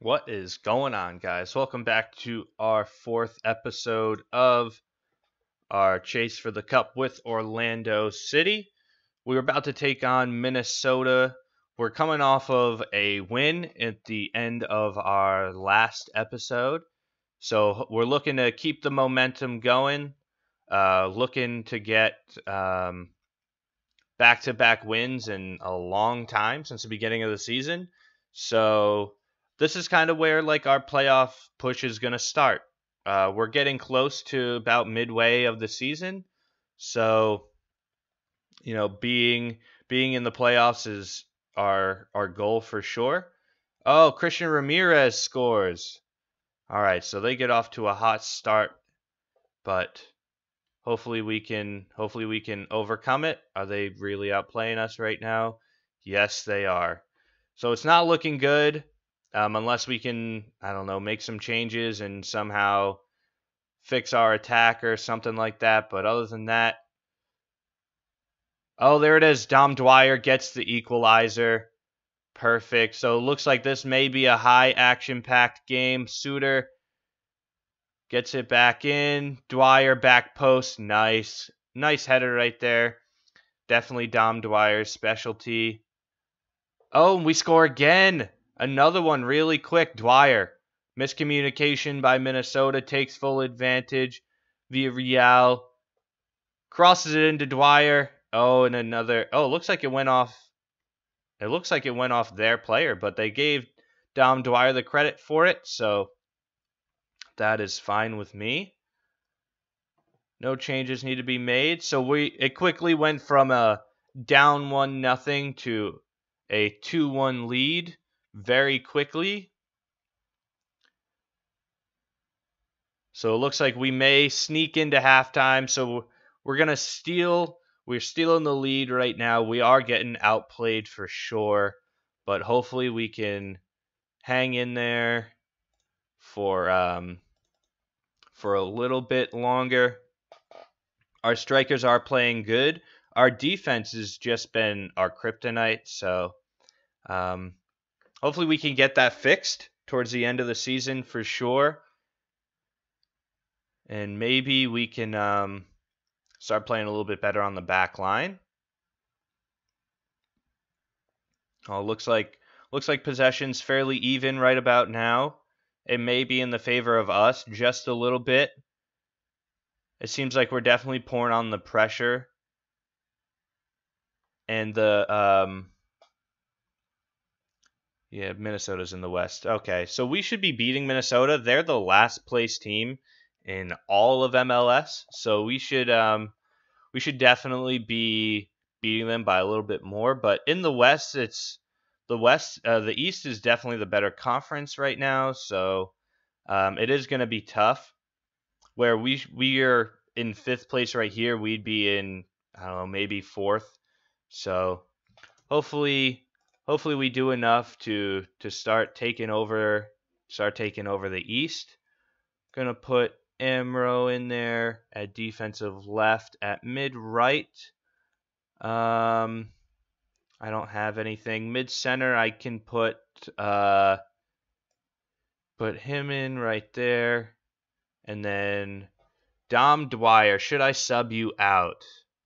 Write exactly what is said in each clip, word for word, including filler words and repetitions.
What is going on, guys? Welcome back to our fourth episode of our Chase for the Cup with Orlando City. We're about to take on Minnesota. We're coming off of a win at the end of our last episode. So we're looking to keep the momentum going, uh, looking to get um, back-to-back wins in a long time since the beginning of the season. So this is kind of where like our playoff push is going to start. Uh, we're getting close to about midway of the season, so you know being being in the playoffs is our our goal for sure. Oh, Christian Ramirez scores. All right, so they get off to a hot start, but hopefully we can hopefully we can overcome it. Are they really outplaying us right now? Yes, they are. So it's not looking good um, unless we can, I don't know, make some changes and somehow fix our attack or something like that. But other than that, oh, there it is. Dom Dwyer gets the equalizer. Perfect. So it looks like this may be a high action-packed game. Suter gets it back in. Dwyer back post. Nice. Nice header right there. Definitely Dom Dwyer's specialty. Oh, and we score again. Another one really quick. Dwyer. Miscommunication by Minnesota. Takes full advantage. Villarreal crosses it into Dwyer. Oh, and another. Oh, it looks like it went off. It looks like it went off their player, but they gave Dom Dwyer the credit for it, so that is fine with me. No changes need to be made. So we it quickly went from a down one nothing to a two one lead very quickly. So it looks like we may sneak into halftime. So we're going to steal. We're stealing the lead right now. We are getting outplayed for sure, but hopefully we can hang in there for um for a little bit longer. Our strikers are playing good. Our defense has just been our kryptonite, so um, hopefully we can get that fixed towards the end of the season for sure. And maybe we can um, start playing a little bit better on the back line. Oh, looks like looks like possession's fairly even right about now. It may be in the favor of us just a little bit. It seems like we're definitely pouring on the pressure. And the um yeah, Minnesota's in the West. Okay, so we should be beating Minnesota. They're the last place team in all of M L S, so we should um we should definitely be beating them by a little bit more. But in the West, it's the West. Uh, the East is definitely the better conference right now, so um, it is going to be tough. Where we we are in fifth place right here, we'd be in I don't know maybe fourth. So hopefully hopefully we do enough to to start taking over start taking over the East. Gonna put Amro in there at defensive left. At mid right, um, I don't have anything. Mid center, I can put uh put him in right there, and then Dom Dwyer. Should I sub you out?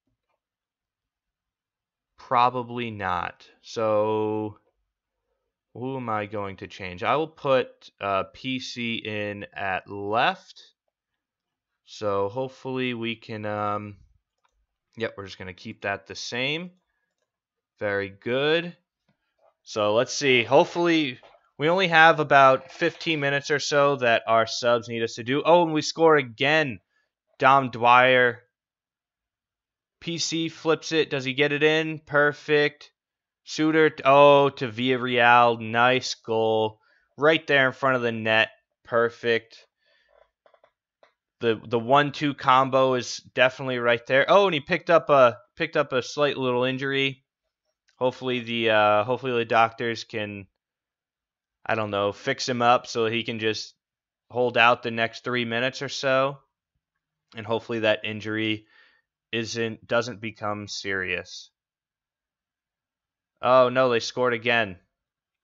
Probably not. So who am I going to change? I will put uh, P C in at left. So hopefully we can, um, yep, we're just going to keep that the same. Very good. So let's see. Hopefully we only have about fifteen minutes or so that our subs need us to do. Oh, and we score again. Dom Dwyer. P C flips it. Does he get it in? Perfect. Suter, oh, to Villarreal. Nice goal. Right there in front of the net. Perfect. The the one two combo is definitely right there. Oh, and he picked up a picked up a slight little injury. Hopefully the uh, hopefully the doctors can, I don't know, fix him up so he can just hold out the next three minutes or so. And hopefully that injury isn't doesn't become serious. Oh no, they scored again.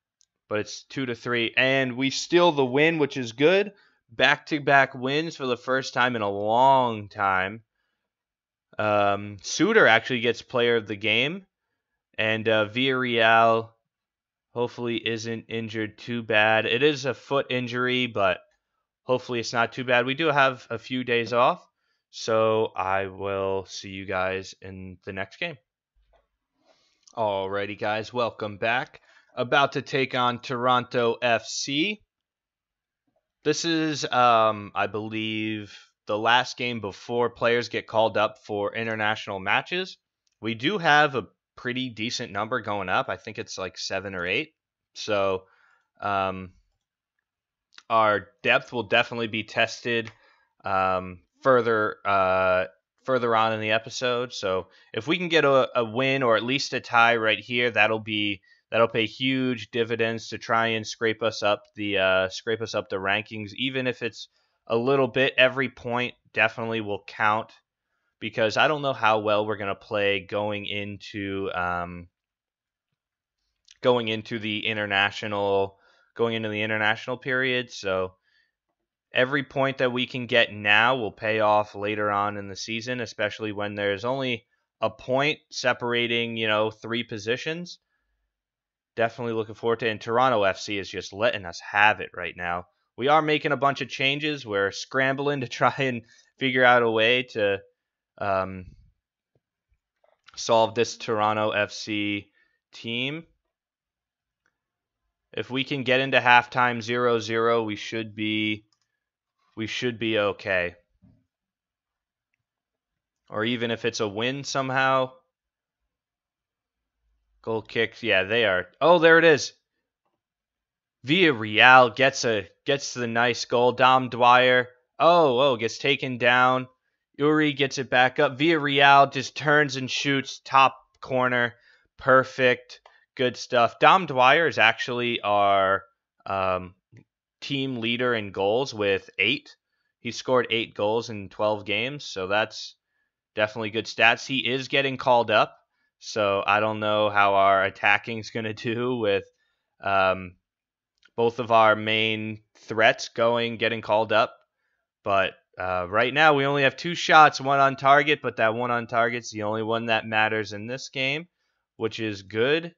but it's two to three, and we steal the win, which is good. Back-to-back wins for the first time in a long time. Um, Suter actually gets player of the game, and uh, Villarreal hopefully isn't injured too bad. It is a foot injury, but hopefully it's not too bad. We do have a few days off, so I will see you guys in the next game. Alrighty, guys, welcome back. About to take on Toronto F C. This is, um, I believe, the last game before players get called up for international matches. We do have a pretty decent number going up. I think it's like seven or eight. So, um, our depth will definitely be tested um, further uh, further on in the episode. So if we can get a, a win or at least a tie right here, that'll be that'll pay huge dividends to try and scrape us up the uh, scrape us up the rankings. Even if it's a little bit, every point definitely will count, because I don't know how well we're gonna play going into um, going into the international going into the international period. So every point that we can get now will pay off later on in the season, especially when there's only a point separating, you know, three positions. Definitely looking forward to it. And Toronto F C is just letting us have it right now. We are making a bunch of changes. We're scrambling to try and figure out a way to um, solve this Toronto F C team. If we can get into halftime zero zero, we should be we should be okay. Or even if it's a win somehow. Goal kicks, yeah, they are. Oh, there it is. Villarreal gets a gets the nice goal. Dom Dwyer. Oh, oh, gets taken down. Uri gets it back up. Villarreal just turns and shoots top corner. Perfect. Good stuff. Dom Dwyer is actually our um, team leader in goals with eight. He scored eight goals in twelve games, so that's definitely good stats. He is getting called up, so I don't know how our attacking is going to do with um, both of our main threats going, getting called up. But uh, right now we only have two shots, one on target, but that one on target's the only one that matters in this game, which is good.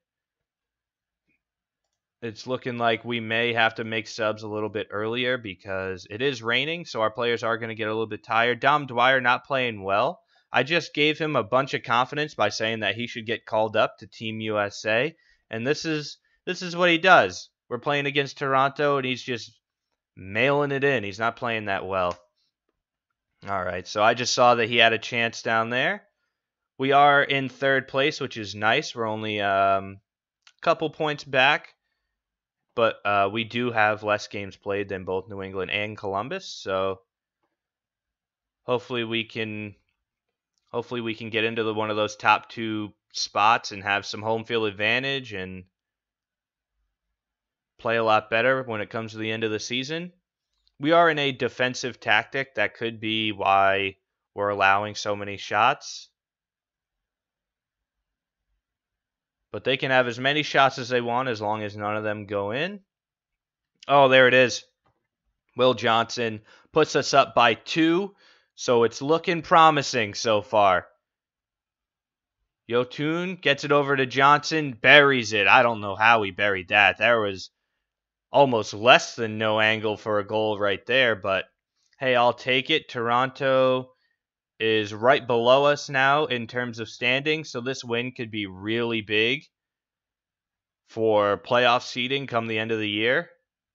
It's looking like we may have to make subs a little bit earlier because it is raining, so our players are going to get a little bit tired. Dom Dwyer not playing well. I just gave him a bunch of confidence by saying that he should get called up to Team U S A, and this is this is what he does. We're playing against Toronto, and he's just mailing it in. He's not playing that well. All right, so I just saw that he had a chance down there. We are in third place, which is nice. We're only um, a couple points back. But uh, we do have less games played than both New England and Columbus, so hopefully we can hopefully we can get into the, one of those top two spots and have some home field advantage and play a lot better when it comes to the end of the season. We are in a defensive tactic. That could be why we're allowing so many shots. But they can have as many shots as they want as long as none of them go in. Oh, there it is. Will Johnson puts us up by two, so it's looking promising so far. Yotun gets it over to Johnson, buries it. I don't know how he buried that. There was almost less than no angle for a goal right there, but hey, I'll take it. Toronto is right below us now in terms of standing, so this win could be really big for playoff seeding come the end of the year.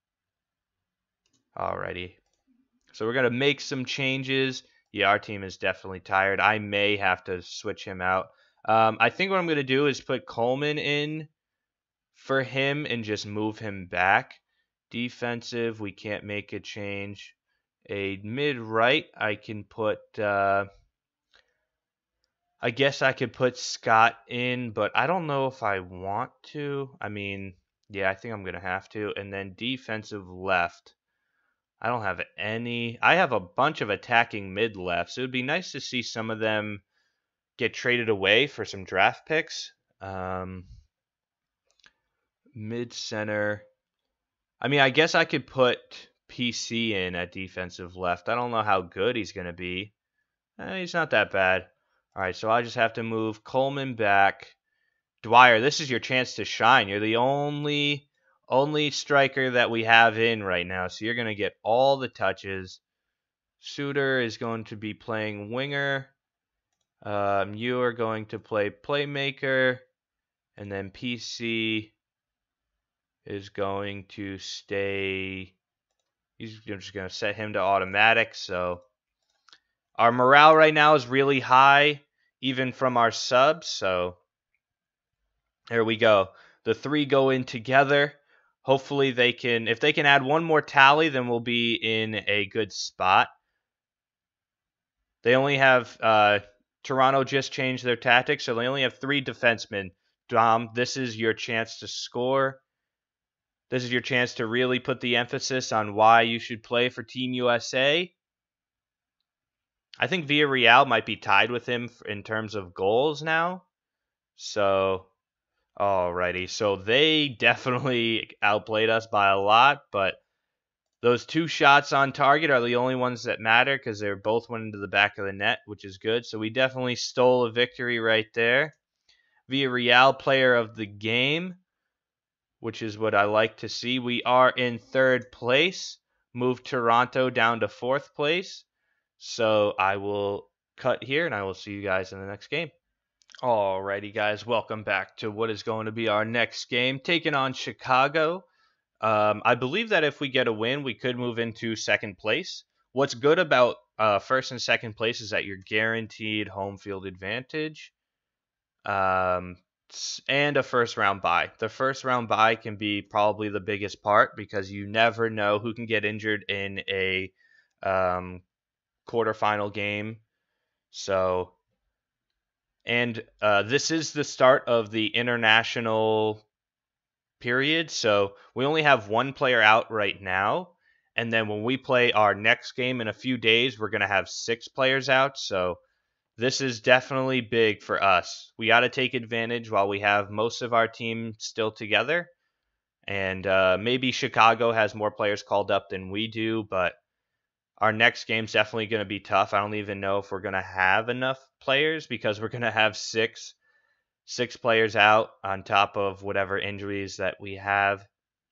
Alrighty. So we're going to make some changes. Yeah, our team is definitely tired. I may have to switch him out. Um, I think what I'm going to do is put Coleman in for him and just move him back. Defensive, we can't make a change. A mid-right, I can put... Uh, I guess I could put Scott in, but I don't know if I want to. I mean, yeah, I think I'm going to have to. And then defensive left. I don't have any. I have a bunch of attacking mid lefts. It would be nice to see some of them get traded away for some draft picks. Um, mid center. I mean, I guess I could put P C in at defensive left. I don't know how good he's going to be. Eh, he's not that bad. All right, so I just have to move Coleman back. Dwyer, this is your chance to shine. You're the only only striker that we have in right now, so you're going to get all the touches. Suter is going to be playing winger. Um, you are going to play playmaker. And then P C is going to stay. He's just going to set him to automatic. So our morale right now is really high, even from our subs. So there we go. The three go in together. Hopefully they can, if they can add one more tally, then we'll be in a good spot. They only have, uh, Toronto just changed their tactics, so they only have three defensemen. Dom, this is your chance to score. This is your chance to really put the emphasis on why you should play for Team U S A. I think Villarreal might be tied with him in terms of goals now. So, alrighty. So they definitely outplayed us by a lot, but those two shots on target are the only ones that matter because they both went into the back of the net, which is good. So we definitely stole a victory right there. Villarreal player of the game, which is what I like to see. We are in third place. Moved Toronto down to fourth place. So I will cut here, and I will see you guys in the next game. Alrighty, guys. Welcome back to what is going to be our next game. Taking on Chicago. Um, I believe that if we get a win, we could move into second place. What's good about uh, first and second place is that you're guaranteed home field advantage. Um, and a first round bye. The first round bye can be probably the biggest part because you never know who can get injured in a um, quarterfinal game. So, and uh, this is the start of the international period. So we only have one player out right now. And then when we play our next game in a few days, we're going to have six players out. So this is definitely big for us. We got to take advantage while we have most of our team still together. And uh, maybe Chicago has more players called up than we do, but our next game's definitely going to be tough. I don't even know if we're going to have enough players because we're going to have six, six players out on top of whatever injuries that we have.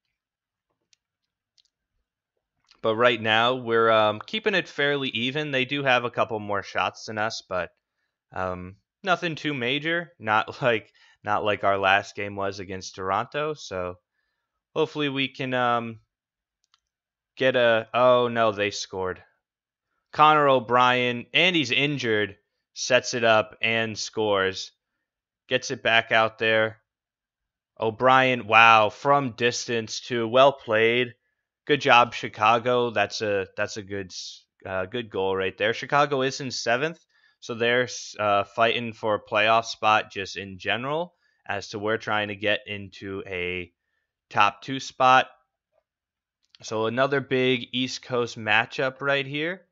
But right now, we're um, keeping it fairly even. They do have a couple more shots than us, but um, nothing too major. Not like not like our last game was against Toronto. So hopefully we can um, get a... Oh, no, they scored. Connor O'Brien, and he's injured, sets it up and scores. Gets it back out there. O'Brien, wow, from distance too. Well played. Good job, Chicago. That's a that's a good uh, good goal right there. Chicago is in seventh, so they're uh, fighting for a playoff spot just in general. As to we're trying to get into a top two spot. So another big East Coast matchup right here.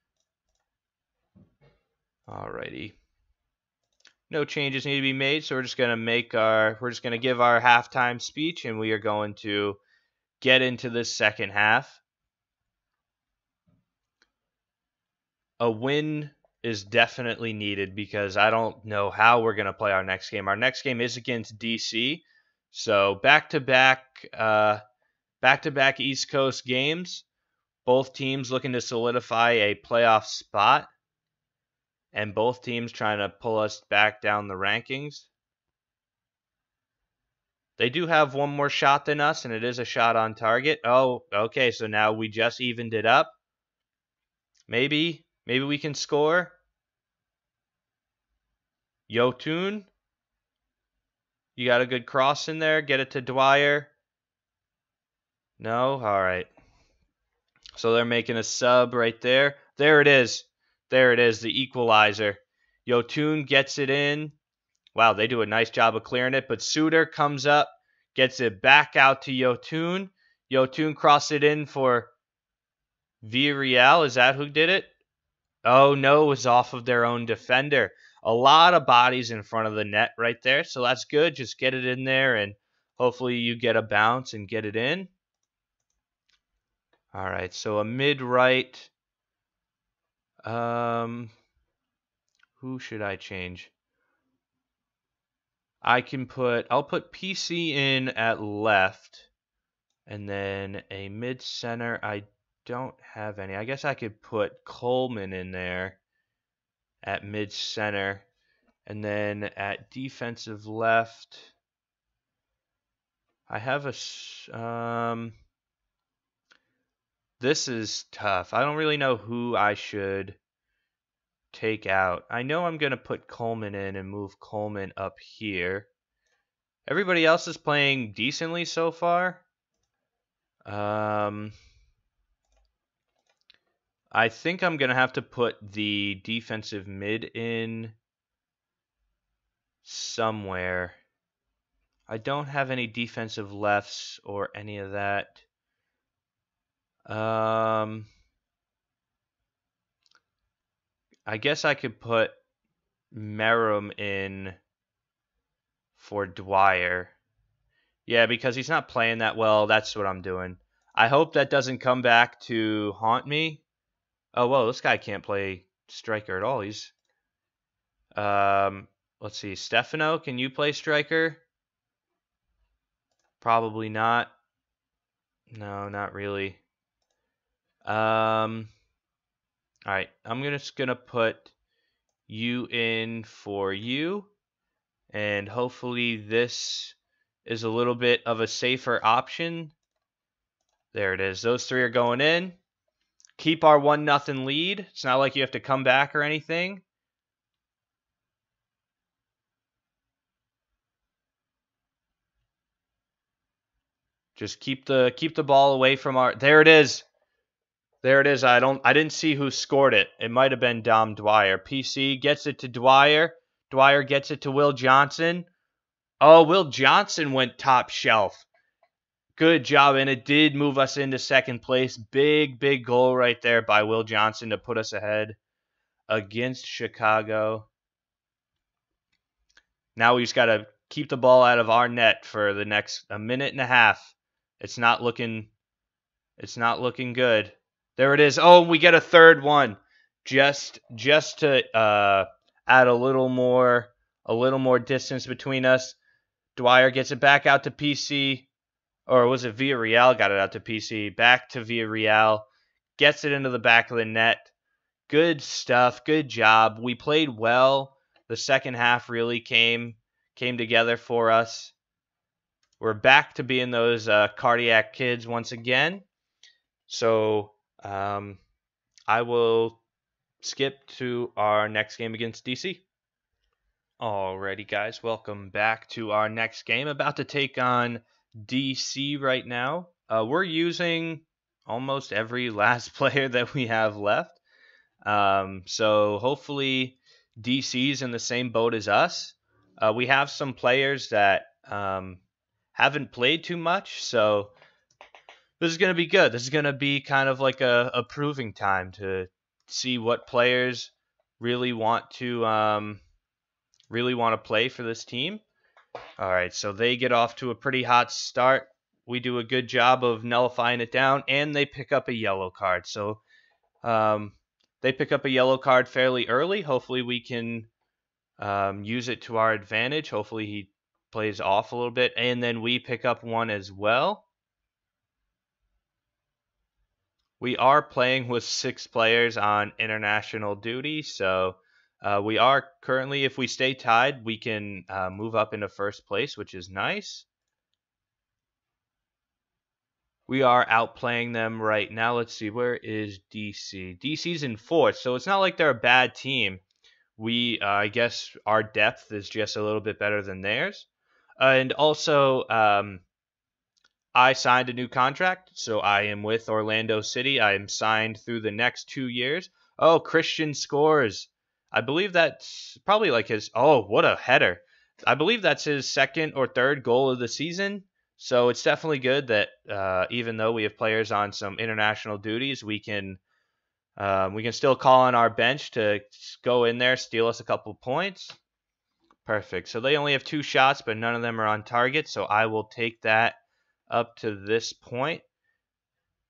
Alrighty. No changes need to be made, so we're just gonna make our we're just gonna give our halftime speech, and we are going to get into the second half. A win is definitely needed because I don't know how we're going to play our next game. Our next game is against D C. So back-to-back uh, back-to-back East Coast games. Both teams looking to solidify a playoff spot. And both teams trying to pull us back down the rankings. They do have one more shot than us, and it is a shot on target. Oh, okay, so now we just evened it up. Maybe, maybe we can score. Yotun. You got a good cross in there. Get it to Dwyer. No? All right. So they're making a sub right there. There it is. There it is, the equalizer. Yotun gets it in. Wow, they do a nice job of clearing it, but Suter comes up, gets it back out to Yotun. Yotun crossed it in for Villarreal. Is that who did it? Oh, no, it was off of their own defender. A lot of bodies in front of the net right there, so that's good. Just get it in there, and hopefully you get a bounce and get it in. All right, so a mid-right. Um, who should I change? I can put, I'll put P C in at left, and then a mid-center. I don't have any. I guess I could put Coleman in there at mid-center, and then at defensive left, I have a, um, this is tough. I don't really know who I should take out. I know I'm going to put Coleman in and move Coleman up here. Everybody else is playing decently so far. Um, I think I'm going to have to put the defensive mid in somewhere. I don't have any defensive lefts or any of that. Um, I guess I could put Merrim in for Dwyer. Yeah, because he's not playing that well. That's what I'm doing. I hope that doesn't come back to haunt me. Oh, well, this guy can't play striker at all. He's... Um, let's see. Stefano, can you play striker? Probably not. No, not really. Um, all right. I'm gonna, just going to put you in for you. And hopefully this is a little bit of a safer option. There it is. Those three are going in. Keep our one nothing lead. It's not like you have to come back or anything. Just keep the keep the ball away from our... There it is. There it is. I don't I didn't see who scored it. It might have been Dom Dwyer. P C gets it to Dwyer. Dwyer gets it to Will Johnson. Oh, Will Johnson went top shelf. Good job, and it did move us into second place. Big, big goal right there by Will Johnson to put us ahead against Chicago. Now we just got to keep the ball out of our net for the next a minute and a half. It's not looking it's not looking good. There it is. Oh, we get a third one. Just just to uh, add a little more a little more distance between us. Dwyer gets it back out to P C. Or was it Villarreal got it out to P C? Back to Villarreal. Gets it into the back of the net. Good stuff. Good job. We played well. The second half really came came together for us. We're back to being those uh, cardiac kids once again. So um, I will skip to our next game against D C. Alrighty, guys. Welcome back to our next game. About to take on D C right now. Uh, we're using almost every last player that we have left. Um, so hopefully D C's in the same boat as us. Uh, we have some players that um, haven't played too much, so this is going to be good. This is going to be kind of like a, a proving time to see what players really want to um, really want to play for this team. All right, so they get off to a pretty hot start. We do a good job of nullifying it down, and they pick up a yellow card. So um, they pick up a yellow card fairly early. Hopefully we can um, use it to our advantage. Hopefully he plays off a little bit, and then we pick up one as well. We are playing with six players on international duty, so uh, we are currently, if we stay tied, we can uh, move up into first place, which is nice. We are outplaying them right now. Let's see, where is D C? D C's in fourth, so it's not like they're a bad team. We, uh, I guess, our depth is just a little bit better than theirs. Uh, and also, um, I signed a new contract, so I am with Orlando City. I am signed through the next two years. Oh, Christian scores. I believe that's probably like his... Oh, what a header. I believe that's his second or third goal of the season. So it's definitely good that uh, even though we have players on some international duties, we can um, we can still call on our bench to go in there, steal us a couple points. Perfect. So they only have two shots, but none of them are on target. So I will take that up to this point.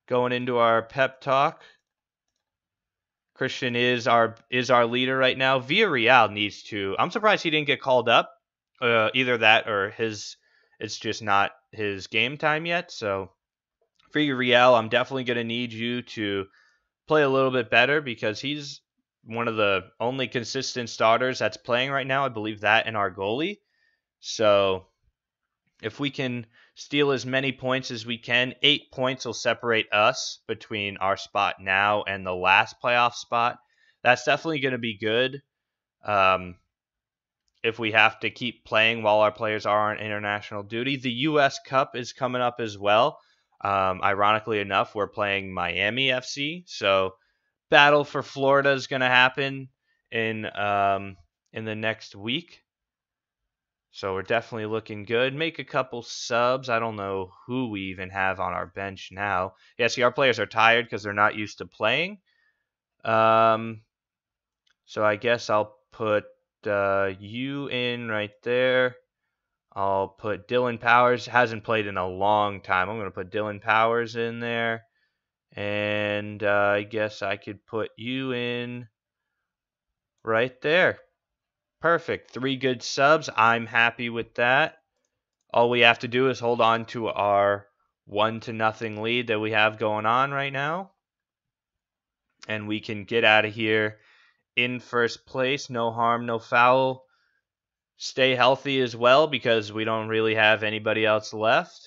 going into our pep talk. Christian is our is our leader right now. Villarreal needs to. I'm surprised he didn't get called up. Uh, either that or his. It's just not his game time yet. So Villarreal, I'm definitely going to need you to play a little bit better because he's one of the only consistent starters that's playing right now. I believe that and our goalie. So if we can steal as many points as we can, eight points will separate us between our spot now and the last playoff spot. That's definitely going to be good. Um, if we have to keep playing while our players are on international duty. The U S Cup is coming up as well. Um, ironically enough, we're playing Miami F C, so battle for Florida is going to happen in um, in the next week. So we're definitely looking good. Make a couple subs. I don't know who we even have on our bench now. Yeah, see, our players are tired because they're not used to playing. Um, so I guess I'll put uh, you in right there. I'll put Dylan Powers. Hasn't played in a long time. I'm going to put Dylan Powers in there. And uh, I guess I could put you in right there. Perfect. Three good subs. I'm happy with that. All we have to do is hold on to our one to nothing lead that we have going on right now. And we can get out of here in first place. No harm, no foul. Stay healthy as well because we don't really have anybody else left.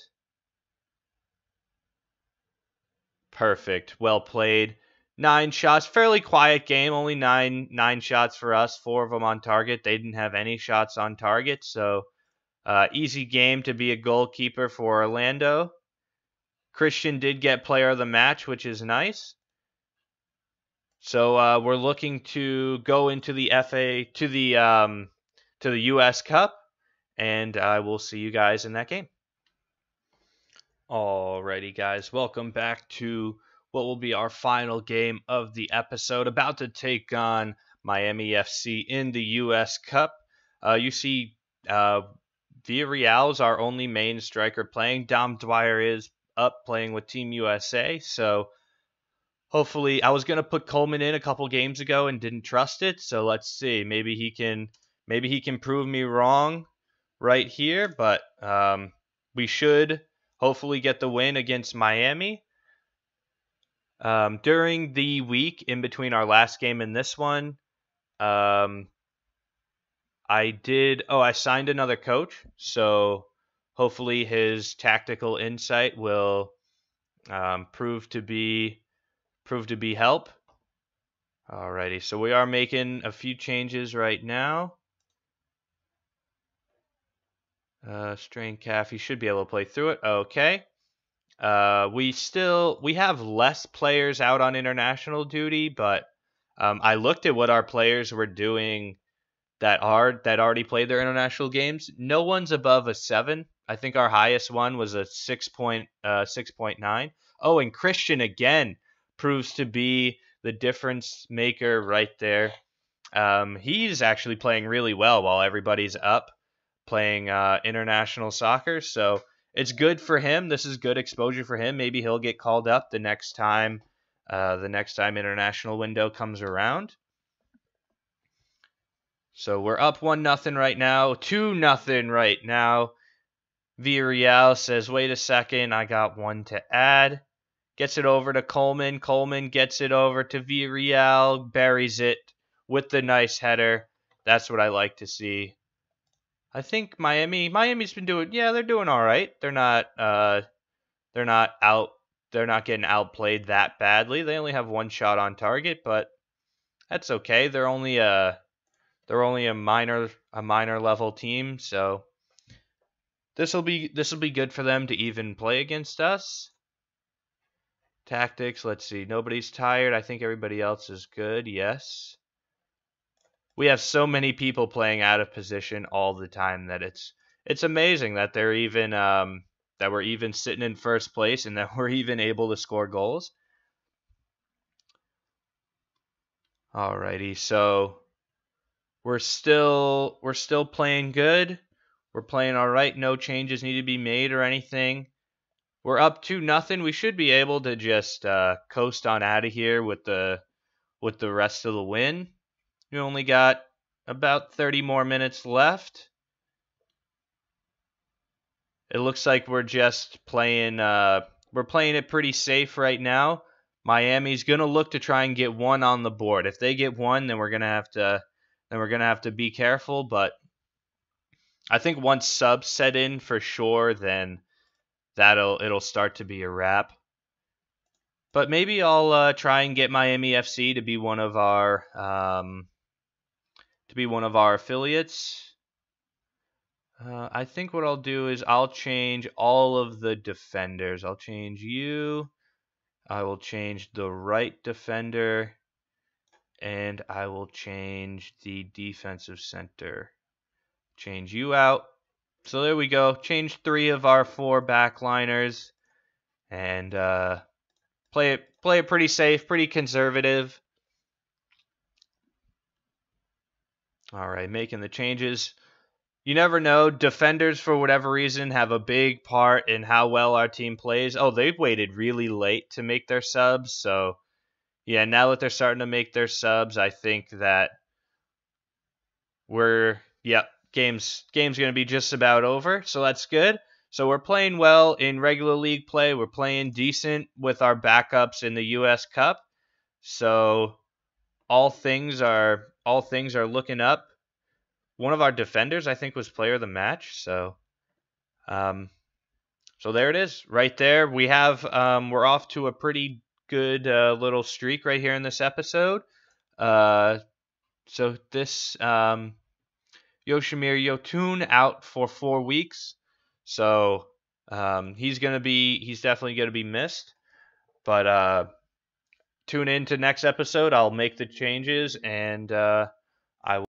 Perfect. Well played. Nine shots. Fairly quiet game. Only nine nine shots for us. Four of them on target. They didn't have any shots on target. So uh, easy game to be a goalkeeper for Orlando. Christian did get player of the match, which is nice. So uh, we're looking to go into the F A to the um, to the U S Cup, and I will see you guys in that game. Alrighty, guys, welcome back to what will be our final game of the episode. About to take on Miami F C in the U S Cup. Uh, you see, uh, Villarreal is our only main striker playing. Dom Dwyer is up playing with Team U S A, so hopefully, I was gonna put Coleman in a couple games ago and didn't trust it. So let's see, maybe he can, maybe he can prove me wrong right here. But um, we should hopefully get the win against Miami. Um, during the week in between our last game and this one, um, I did. Oh, I signed another coach, so hopefully his tactical insight will um, prove to be prove to be help. Alrighty, so we are making a few changes right now. Uh, strain calf, he should be able to play through it. Okay. Uh, we still we have less players out on international duty, but um, I looked at what our players were doing that are that already played their international games. No one's above a seven. I think our highest one was a six point uh six point nine. Oh, and Christian again proves to be the difference maker right there. Um, he's actually playing really well while everybody's up playing uh, international soccer. So it's good for him. This is good exposure for him. Maybe he'll get called up the next time uh, the next time international window comes around. So we're up one nothing right now, two nothing right now. Villarreal says, "Wait a second, I got one to add." Gets it over to Coleman. Coleman gets it over to Villarreal, buries it with the nice header. That's what I like to see. I think Miami, Miami's been doing, yeah, they're doing all right. They're not, uh, they're not out, they're not getting outplayed that badly. They only have one shot on target, but that's okay. They're only a, they're only a minor, a minor level team, so this will be, this will be good for them to even play against us. Tactics, let's see. Nobody's tired. I think everybody else is good. Yes. We have so many people playing out of position all the time that it's it's amazing that they're even um, that we're even sitting in first place and that we're even able to score goals. Alrighty, so we're still we're still playing good. We're playing all right. No changes need to be made or anything. we're up two nothing. We should be able to just uh, coast on out of here with the with the rest of the win. We only got about thirty more minutes left. It looks like we're just playing uh, we're playing it pretty safe right now. Miami's gonna look to try and get one on the board. If they get one, then we're gonna have to then we're gonna have to be careful. But I think once subs set in for sure, then that'll it'll start to be a wrap. But maybe I'll uh, try and get Miami F C to be one of our um, to be one of our affiliates. Uh, I think what I'll do is I'll change all of the defenders. I'll change you. I will change the right defender. And I will change the defensive center. Change you out. So there we go. Change three of our four backliners. And uh, play it, play it pretty safe, pretty conservative. All right, making the changes. You never know. Defenders, for whatever reason, have a big part in how well our team plays. Oh, they've waited really late to make their subs. So, yeah, now that they're starting to make their subs, I think that we're, yeah, game's, game's going to be just about over. So that's good. So we're playing well in regular league play. We're playing decent with our backups in the U S Cup. So all things are all things are looking up. One of our defenders, I think, was player of the match. So, um, so there it is, right there. We have um, we're off to a pretty good uh, little streak right here in this episode. Uh, so this um, Yoshimar Yotun out for four weeks. So um, he's gonna be he's definitely gonna be missed. But uh, tune in to next episode. I'll make the changes and uh, I will.